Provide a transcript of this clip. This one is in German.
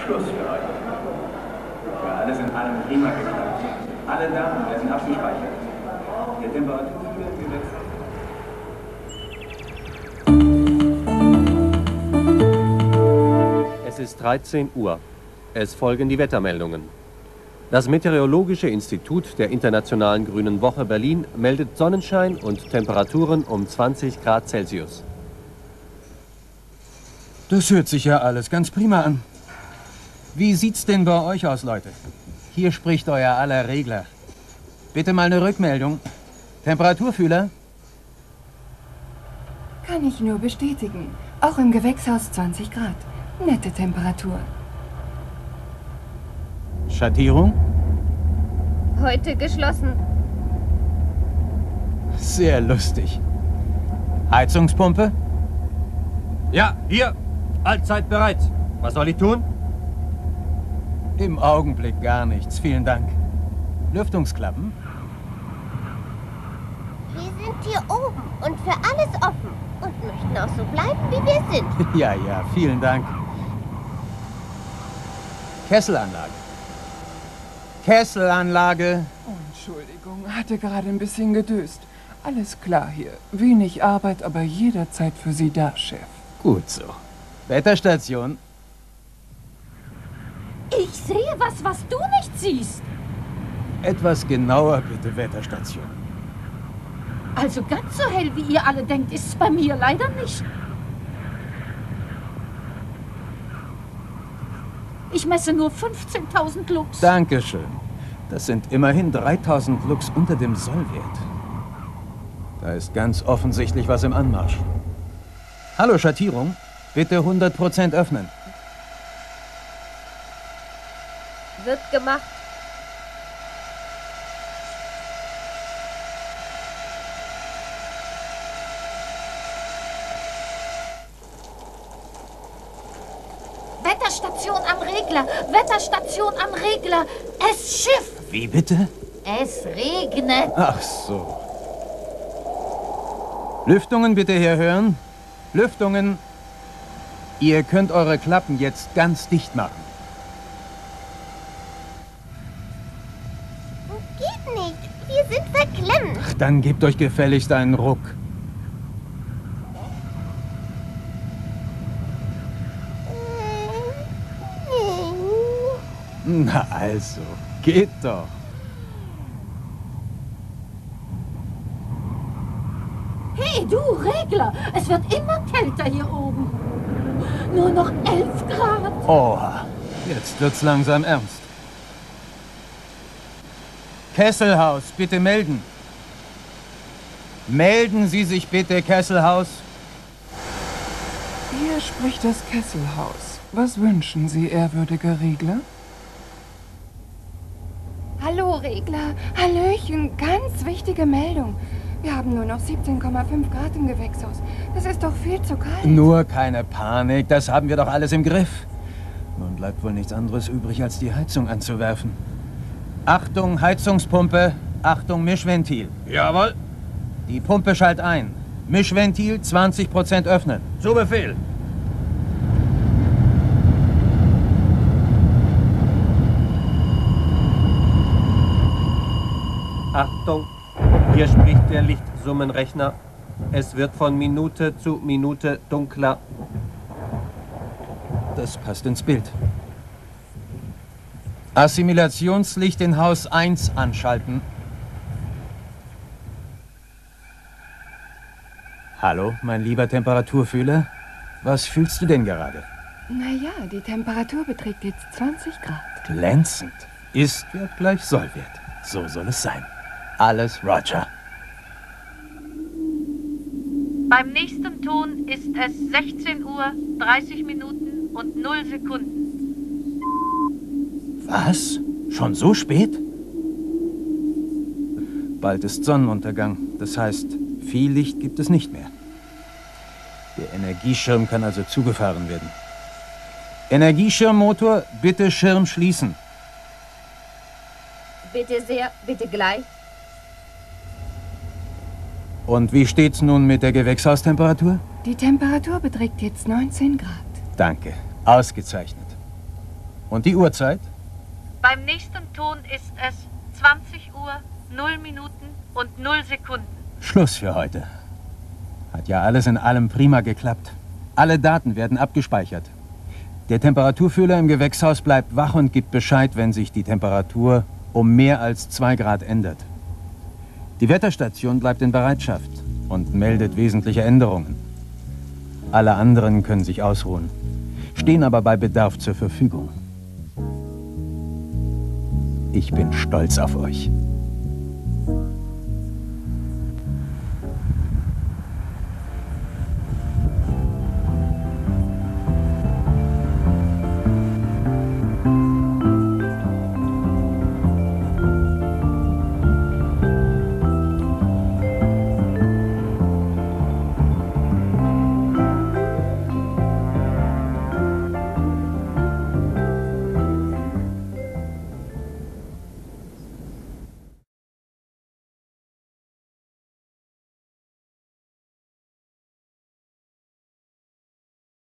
Schluss für heute. Ja, alles in allem prima geklappt. Alle Daten werden abgespeichert. Der Temperaturfühler gewechselt. Es ist 13 Uhr. Es folgen die Wettermeldungen. Das Meteorologische Institut der Internationalen Grünen Woche Berlin meldet Sonnenschein und Temperaturen um 20 Grad Celsius. Das hört sich ja alles ganz prima an. Wie sieht's denn bei euch aus, Leute? Hier spricht euer aller Regler. Bitte mal eine Rückmeldung. Temperaturfühler? Kann ich nur bestätigen. Auch im Gewächshaus 20 Grad. Nette Temperatur. Schattierung? Heute geschlossen. Sehr lustig. Heizungspumpe? Ja, hier. Allzeit bereit. Was soll ich tun? Im Augenblick gar nichts, vielen Dank. Lüftungsklappen? Wir sind hier oben und für alles offen und möchten auch so bleiben, wie wir sind. Ja, ja, vielen Dank. Kesselanlage. Kesselanlage. Oh, Entschuldigung, hatte gerade ein bisschen gedöst. Alles klar hier. Wenig Arbeit, aber jederzeit für Sie da, Chef. Gut so. Wetterstation. Ich sehe was du nicht siehst. Etwas genauer bitte, Wetterstation. Also ganz so hell, wie ihr alle denkt, ist es bei mir leider nicht. Ich messe nur 15.000 Lux. Dankeschön. Das sind immerhin 3.000 Lux unter dem Sollwert. Da ist ganz offensichtlich was im Anmarsch. Hallo, Schattierung. Bitte 100% öffnen. Wird gemacht. Wetterstation am Regler! Wetterstation am Regler! Es Schiff! Wie bitte? Es regnet! Ach so. Lüftungen bitte herhören. Lüftungen. Ihr könnt eure Klappen jetzt ganz dicht machen. Geht nicht. Wir sind verklemmt. Ach, dann gebt euch gefälligst einen Ruck. Na also, geht doch. Hey, du Regler! Es wird immer kälter hier oben. Nur noch 11 Grad. Oh, jetzt wird's langsam ernst. Kesselhaus, bitte melden. Melden Sie sich bitte, Kesselhaus. Hier spricht das Kesselhaus. Was wünschen Sie, ehrwürdiger Regler? Hallo, Regler. Hallöchen. Ganz wichtige Meldung. Wir haben nur noch 17,5 Grad im Gewächshaus. Das ist doch viel zu kalt. Nur keine Panik, das haben wir doch alles im Griff. Nun bleibt wohl nichts anderes übrig, als die Heizung anzuwerfen. Achtung, Heizungspumpe. Achtung, Mischventil. Jawohl. Die Pumpe schallt ein. Mischventil 20% öffnen. Zu Befehl. Achtung, hier spricht der Lichtsummenrechner. Es wird von Minute zu Minute dunkler. Das passt ins Bild. Assimilationslicht in Haus 1 anschalten. Hallo, mein lieber Temperaturfühler. Was fühlst du denn gerade? Naja, die Temperatur beträgt jetzt 20 Grad. Glänzend. Ist-Wert gleich Sollwert. So soll es sein. Alles Roger. Beim nächsten Ton ist es 16 Uhr, 30 Minuten und 0 Sekunden. Was? Schon so spät? Bald ist Sonnenuntergang. Das heißt, viel Licht gibt es nicht mehr. Der Energieschirm kann also zugefahren werden. Energieschirmmotor, bitte Schirm schließen. Bitte sehr, bitte gleich. Und wie steht's nun mit der Die Temperatur beträgt jetzt 19 Grad. Danke. Ausgezeichnet. Und die Uhrzeit? Beim nächsten Ton ist es 20 Uhr, 0 Minuten und 0 Sekunden. Schluss für heute. Hat ja alles in allem prima geklappt. Alle Daten werden abgespeichert. Der Temperaturfühler im Gewächshaus bleibt wach und gibt Bescheid, wenn sich die Temperatur um mehr als 2 Grad ändert. Die Wetterstation bleibt in Bereitschaft und meldet wesentliche Änderungen. Alle anderen können sich ausruhen, stehen aber bei Bedarf zur Verfügung. Ich bin stolz auf euch.